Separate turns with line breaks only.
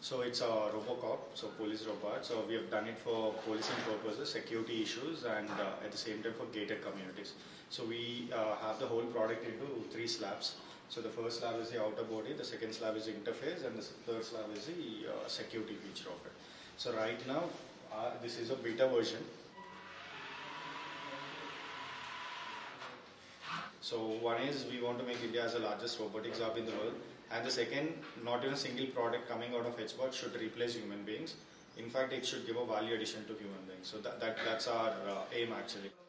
So it's a RoboCop, so police robot. So we have done it for policing purposes, security issues, and at the same time for gated communities. So we have the whole product into 3 slabs. So the first slab is the outer body, the second slab is the interface, and the third slab is the security feature of it. So right now, this is a beta version. So one is we want to make India as the largest robotics hub in the world, and the second, not even a single product coming out of HBot should replace human beings. In fact, it should give a value addition to human beings. So that's our aim actually.